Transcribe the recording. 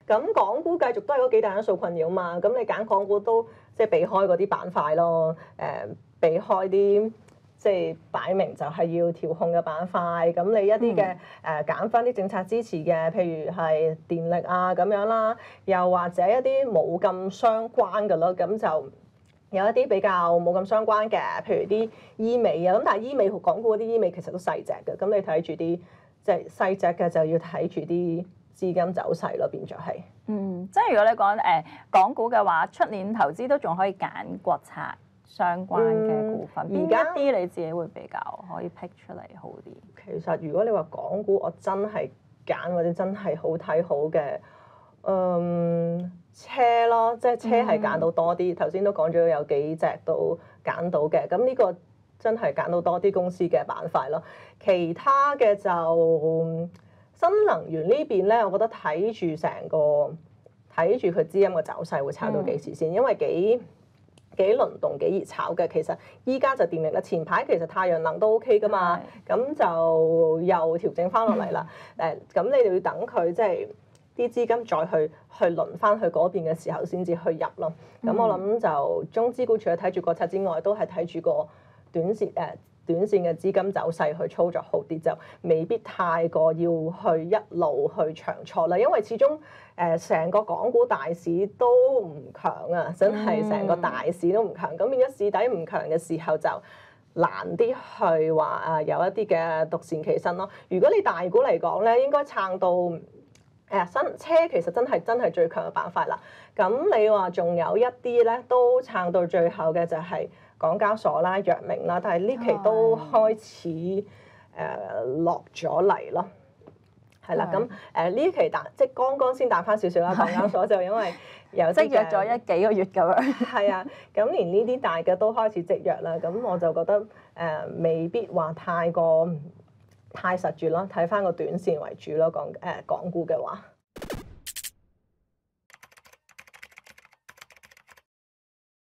咁港股繼續都係嗰幾大因素困擾嘛，咁你揀港股都即係避開嗰啲板塊咯，避開啲即係擺明就係要調控嘅板塊，咁你一啲嘅揀翻啲政策支持嘅，譬如係電力啊咁樣啦，又或者一啲冇咁相關嘅咯，咁就有一啲比較冇咁相關嘅，譬如啲醫美啊，咁但係醫美港股嗰啲醫美其實都細隻嘅，咁你睇住啲即係細隻嘅就要睇住啲資金走勢咯，變咗係。 即係如果你講港股嘅話，出年投資都仲可以揀國策相關嘅股份，邊一啲你自己會比較可以 pick 出嚟好啲？ 其實如果你話港股，我真係揀或者真係好睇好嘅，車咯，即係車係揀到多啲。頭先都講咗有幾隻都揀到嘅，咁呢個真係揀到多啲公司嘅板塊咯。其他嘅就新能源呢邊咧，我覺得睇住佢資金嘅走勢會炒到幾時先，因為幾輪動幾熱炒嘅。其實依家就電力啦，前排其實太陽能都 OK 噶嘛，咁就又調整翻落嚟啦。咁你哋要等佢即係啲資金再去輪翻去嗰邊嘅時候先至去入咯。咁我諗就中資股除咗睇住國策之外，都係睇住個短線嘅資金走勢去操作好啲，就未必太過要去一路去長錯啦。因為始終成個港股大市都唔強啊，真係成個大市都唔強。咁變咗市底唔強嘅時候，就難啲去話有一啲嘅獨善其身咯。如果你大股嚟講咧，應該撐到新車其實真係最強嘅板塊啦。咁你話仲有一啲咧都撐到最後嘅就係港交所啦、藥明啦，但係呢期都開始落咗嚟咯。係啦，咁呢期即係剛剛先彈翻少少啦，港交所就因為有積弱咗幾個月咁樣。 係啊，咁連呢啲大嘅都開始積弱啦，咁我就覺得未必話太實住咯，睇翻個短線為主咯，港股嘅話。